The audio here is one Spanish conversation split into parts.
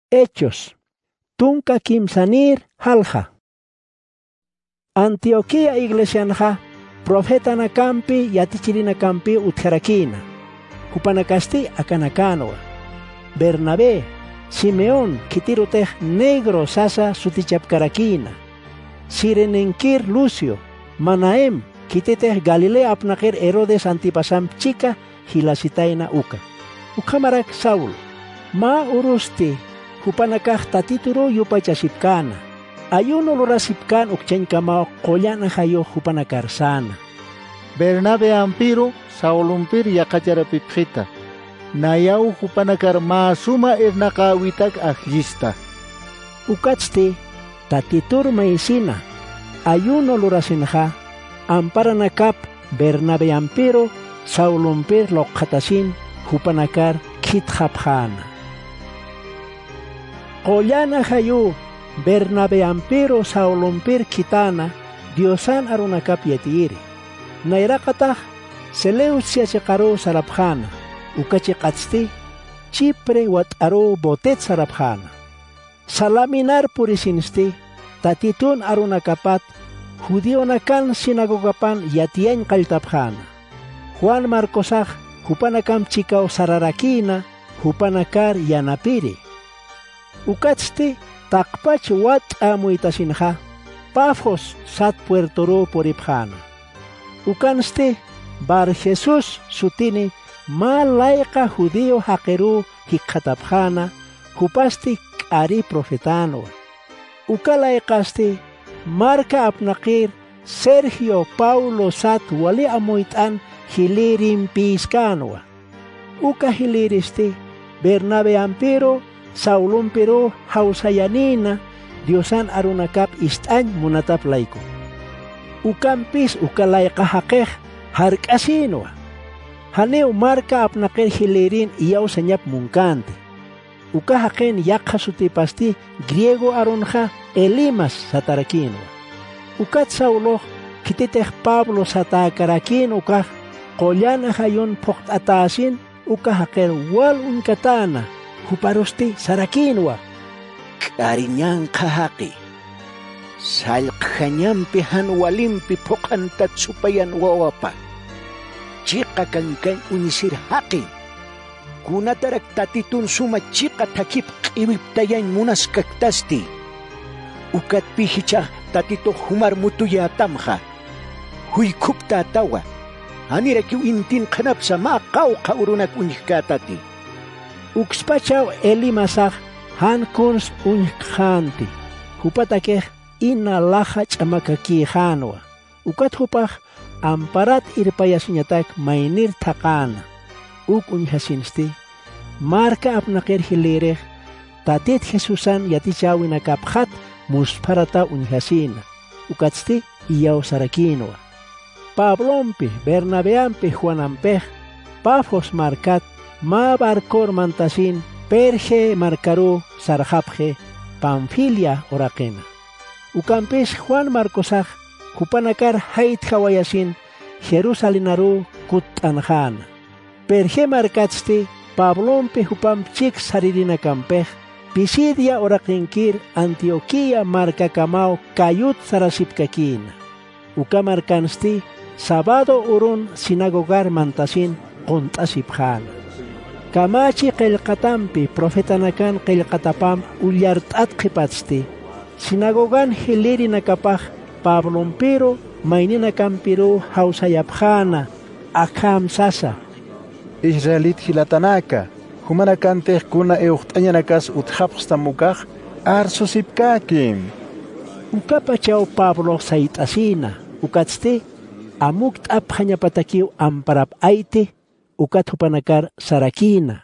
Hechos. Tunka kimsanir halja. Antioquia iglesianja profetana campi yatichirina campi utjarakina. Hupanakasti akanakanoa. Bernabé, Simeón kitirutej negro sasa sutichapkarakina. Sirenenkir Lucio, Manaem kititej Galilea apnakir Herodes antipasam chica hilasitaina uka. Ukamarak Saul, ma urusti hupanakaj tatituro yupachasipkana. Ayuno lorasipkan ukchenkamao qollana hayo hupanakarsana. Bernabe ampiro Saulumpir yakacharapipjita. Nayau hupanakar maasuma ernakawitak ajlista. Ukatsti tatitur maisina. Ayuno lurasinja. Amparanakap Bernabe ampiro Saulumpir lokatasin hupanakar kitjapjana. Qollana hayo Bernabe ampiro Saulumpir kitana Diosan arunakap yatiri. Nairakatah Seleucia chekaro sarapjana. Ukachekatsti Chipre wat aro botet sarapjana. Salaminar purisinsti tatitun arunakapat Judionakan sinagogapan yatien kaltapjana. Juan Marcosaj hupanakam chikao sararakina hupanakar yanapiri. Ukatsti takpach wat amuitasinja Pafos sat puertoro poripjana. Ukansti Bar Jesús sutini malaika judío hakeru hikatapjana hupasti ari profetano. Ukalaikasti marka apnakir Sergio Paulo sat wali amuitan hilirim piskanwa. Uka hiliristi Bernabe ampiro Saulumpiro hausayanina Diosan arunakap istan munatap laiko. Ukampis ukalaika hakeh harkasinwa. Haneu marka apnakir hilirin iyaw senyap mungkante. Uka haken yakha sutipasti griego arunja Elimas satarakinwa. Ukat Saulo kititeh Pablo satakarakin uka qollana hayon pokt atasin uka haker wal unkatana huparusti sarakinwa. Karinyan kahaki. Salkanyampi hanwalimpi pokantat supayan wawapa. Chika kankan unisir haki. Kunatarak tatitun suma chika takip kiwiptayan munas kaktasti. Ukat pihicha tatito humar mutuya tamha. Huy kupta tawa. Hanirakiw intin kanap sa makaw kaurunak unikatati. Ukspachaw Elimasaj han kunst unikhanti. Hupatakeh ina lahach amakakihanwa. Ukat hupach amparat irpayasinyatak mainir takana. Uk unhasinsti. Marka apnakir hilireh. Tatit Jesusan yatichawin akaphat musparata unhasina. Ukatsti iyaw sarakinwa. Pablompi, Bernabeampi, Juanampej, Pafos markat, ma barkor mantasin, Perge marcaru sarjapje, Pamfilia orakena. Ukampis Juan Marcosaj, Hupanakar hait hawayasin, Jerusalinaru kutanjana. Perge markatsti, Pablompi hupamchik saririna kampej, Pisidia orakinkir Antioquia marca kamao kayut sarasipkakina. Ukamarkansti, Sabado urun sinagogar mantasin kontasipjana. Kamachi qilqatampi profetanakan qilqatapam ulyartat qipatsti. Sinagogan hilirinakapaj Pablompiro maininakampiro hausayapjana akam sasa. Israelit hilatanaka humanakantej kuna euqt'añanakas utjapqstamukaj arsosipkakim. Ukapachaw Pablo saitasina ukatsti amukt apjañapatakiw amparap aite ukat hupanakar sarakina.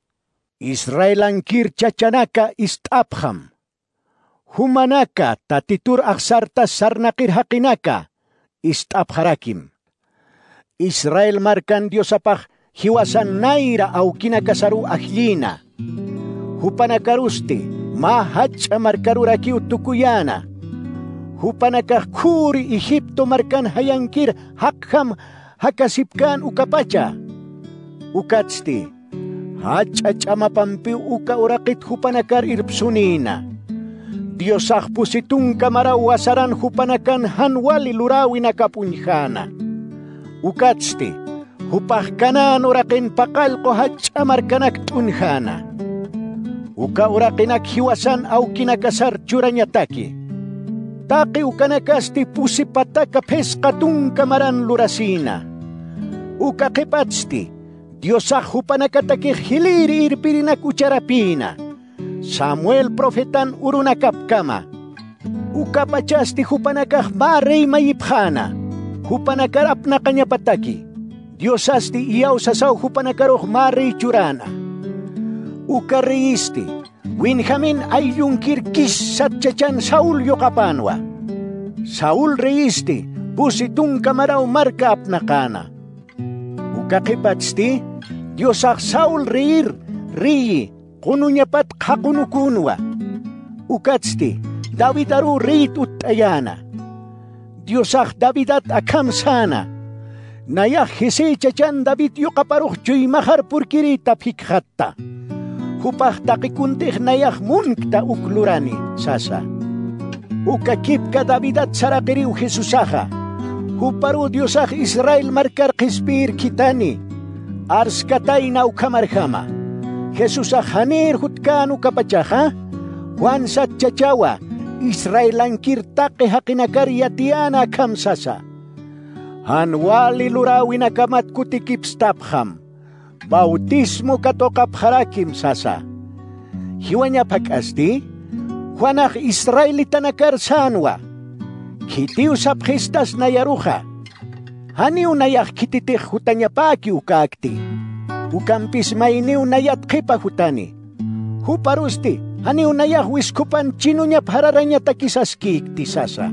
Israelankir chachanaka istapjam. Humanaka tatitur aksarta sarnakir hakinaka istapjarakim. Israel markan diosapaj hiwasan naira aukinaka saru ajlina. Hupanakarusti ma hacha markarurakiw tukuyana. Hupanakah kuri Egipto markan hayankir hakham hakasipkan ukapacha. Ukatsti Hach'ach'amapampi uka uraqit hupanakar irpsunina. Diosaq pusitun kamara wasaran hupanakan hanwali lurawina kapunjana. Ukatsti, hupahkanan uraqin paqalqo hach'amarkanak tunjana. Uka uraqinak hiwasan aukinakasar churañataki. Taqi ukanakasti pusipataka pesqatun kamaran lurasina. Uka qipatsti, Diosaq hupanakatakih hiliri irpirinak ucharapina. Samuel profetan urunakapkama. Ukapachasti hupanakah barey mayipjana. Hupanakarapna kanyapataki. Diosasti iyawsasaw hupanakaroh marey churana. Ukariisti, Winjamin ayunkir kissatchachan Saul yokapanwa. Saul reisti, pusitun kamaraw marka apnakana. Ukakipatsti, Diosaq Saul reir, riyi, kununyapat kakunukunwa. Ukatsti, David aru reit utayana. Diosaq Davidat akam sana. Nayah hisechachan David yokaparuh chuymahar purkirita pikhatta. Hupah takikuntih nayah munkta uklurani sasa. Ukakipka Davidat sarakiriw Jesusaha. Huparu Diosaq Israel markar qispir kitani. Ars katay na ukamarjama. Jesusaq hanir hutkanu kapachaha. Juan satchachawa. Israelankir taqi hakinakar yatiana kamsasa. Hanwali lurawina kamat kutikipstapjam. Bautismo katokap harakim sasa. Hiwanya pakasti, Juanaj Israelita nakar sanwa. Kitiw sapjistas nayaruja. Haniw nayak kititih hutanyapaki ukakti. Ukampis mainiw nayat kipa hutani. Huparusti, haniw nayak wiskupan chinunya hararanya takisaskik ti sasa.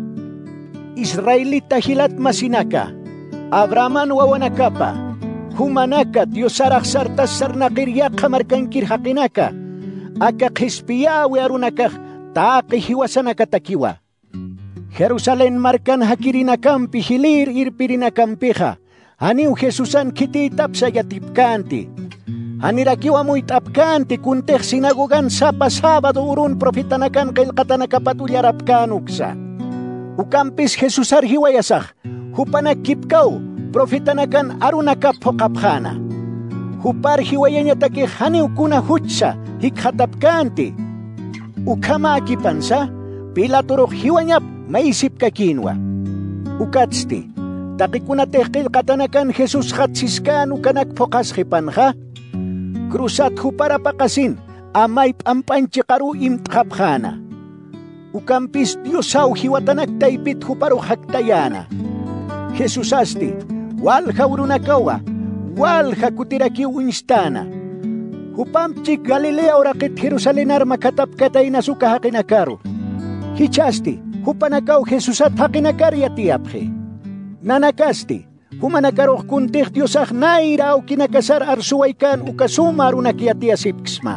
Israelita hilat masinaka. Abraman wawanakapa. Humanaka Diosaraq sartas sarnaqirya qamarkankir haqinaka. Aka qispiyawi arunakaq taqi hiwasanaka takiwa. Jerusalén markan hakirinakampi hilir irpirinakampiqa. Haniw Jesusan kititapsa yatipkanti. Hanirakiwa muytapkanti kuntej sinagogan sapa sábado urun profetanakan qillqatanakapat ullarapkanuksa. Ukampis Jesusar hiwayasaq. Hupanak kipkaw. Profetanakan arunakap hokapjana. Hupar hiwayañataki haniwkuna huchsa hikhatapkanti. Ukama akipansa, Pilaturok hiwañap maisip kakinwa. Ukatsti, takikunateh qillqatanakan Jesus hatsiskan ukanak pokasqipanja. Krusat huparapakasin, amayp ampanchikaru imtqapjana. Ukampis Diosaw hiwatanak taypit huparu haktayana. Jesus asti, walha urunakawa, walha kutirakiw instana. Hupampchik Galilea orakit Jerusalén armakatapkatay nasuka hakinakaru. Hichasti, hupanakaw Jesusat hakinakar yatiapje. Nanakasti, humanakaroh kuntih Diosaq nairaw kinakasar arsuwaykan ukasuma arunakyatiasipksma.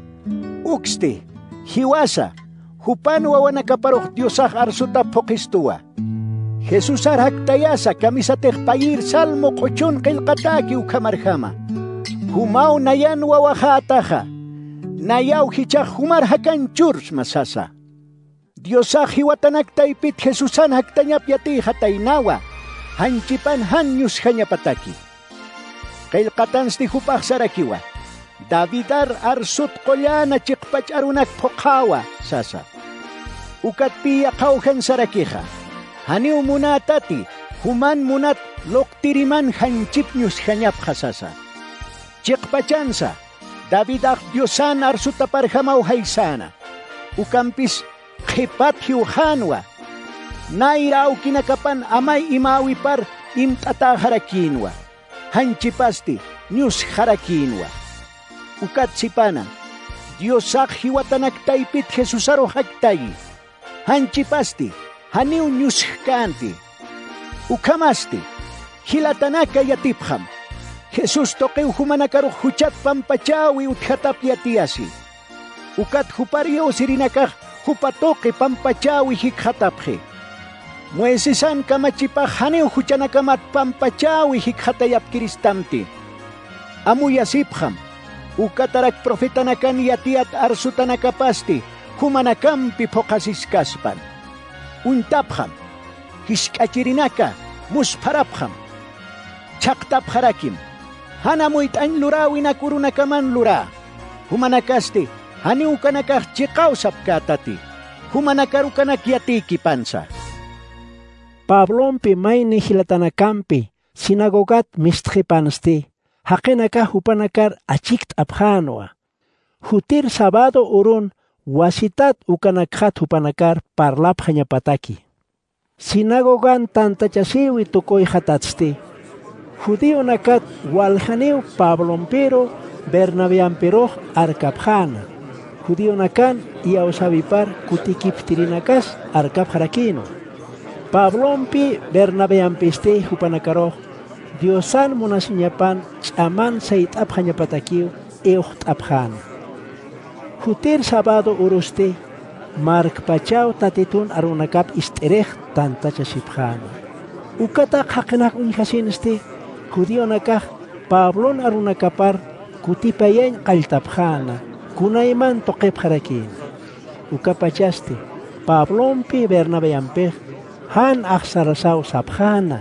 Uksti, hiwasa, hupan wawanakaparoh Diosaq arsutap hokistuwa. Jesus arhaktayasa kamisateh payir salmo qochon qillqataki ukamarjama. Humaw nayan wawajataja. Nayaw hichaq humar hakanchurs masasa. Diosaq hiwatanak taypit Jesusan haktanyap yati hataynawa. Hanchipan hanyus hanyapataki. Qillqatansti hupaq sarakiwa. Davidar arsut qollana chiqpach arunak pokawa sasa. Ukat piya qawhan sarakija. Haniw munatati, human munat loktiriman hanchipnyus hanyap hasasa. Chiqpachansa, Davidak Diosan arsutaparjamaw haysana. Ukampis qipat hiuhanwa. Nairaw kinakapan amay imawipar imtata harakinwa. Hanchipasti nyus harakinwa. Ukat sipana, Diosaq hiwatanak taypit Jesusaro haktayi. Hanchipasti, haniw nyushkanti. Ukamasti, hilatanaka yatipjam. Jesus toqew humanakaruh huchat pampachawi uthatap yatiasi. Ukat hupario sirinakaj hupatoqe pampachawi hikhatapje. Muesisan kamachipaj haniw huchanakamat pampachawi hikhatayap kiristamti. Amuyasipjam, ukatarak profetanakan yatiat arsutanakapasti humanakampi pokasiskaspan. Untapjam, hiskachirinaka, musparapjam. Chaktapjarakim, hanamuit an lura winakurunakaman lura. Humanakasti, haniukanakah chikausap katati. Humanakarukanak yatiki pansa. Pablompi mayni hilatanakampi, sinagogat mistjipansti, hakenaka hupanakar achikt abhanwa. Hutir sabado urun, wasitat ukanakhat hupanakar parlap hanyapataki. Sinagogan tantachasiwi tukoy hatatsti. Judío nakat walhaniw Pablompiro Bernabeampiro arkabhana. Judío nakan iyausabipar kutikiptirinakas arkabharakino. Pablompi Bernabeampiste hupanakaro Diosan munasinyapan chaman saitab hanyapatakiw eucht abhana. Hutir sabado uruste Mark Pachao tatitun arunakap isterech tantachasibhana. Ukatak hakenak unhasinste Judío nakah Pablon arunakapar kutipayen kaltabhana kunayman toqebharakin. Ukapachaste Pablompi Bernabeampej han aksarasaw sabhana.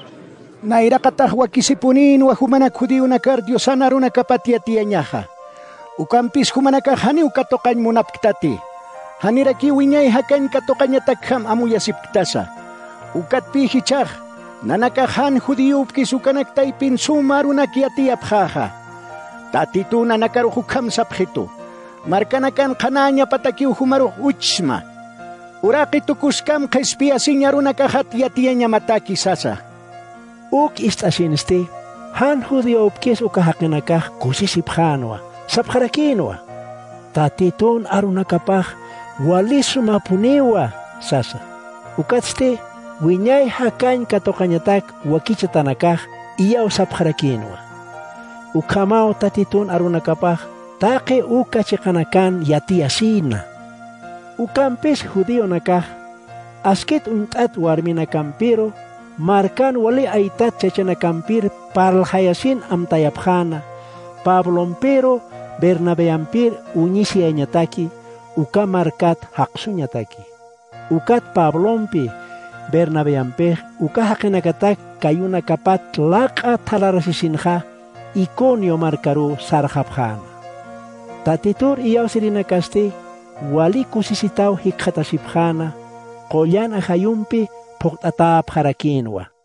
Nairakatah wakisipunin wahumanak Judío nakar Diosan arunakapatiatiañaja. Ukampis humanakah hani ukatokan munapktati. Haniraki wiñay hakan katokanyatakam amuyasipktasa. Ukatpi hichaj nanakahan Judío kisukanak taipin sumarunakiatiapjaja. Tatitu nanakaruhukam sabjito. Markanakan kananya patakiu humaruh uchma. Urakitukuskam kespiasin yarunakahat yatianya mataki sasa. Uk istasinste han Judío upkis ukahakinakah kusisiphanwa sabharakinwa. Tatitun arunakapah walisumapuniwa sasa. Ukatste wiñay hakan katokanyatak wakichatanakah iyaw sabharakinwa. Ukamao tatitun arunakapah take ukachikanakan yatiasina. Ukampis Judío nakah askit untat warminakampiro markan wali aitat chachanakampir paralhayasin amtayabhana Pablompiro Bernabeampir uñisi añataki uka markat haqsuñataki. Ukat Pablompi Bernabeampej uka hakenakatak kayuna kapat laqa talarasisinja Iconio markaru sarjabhana. Tatitur iyaw sirinakasti wali kusisitaw hikhatasibhana qoyan ahayumpi poktatap harakinwa.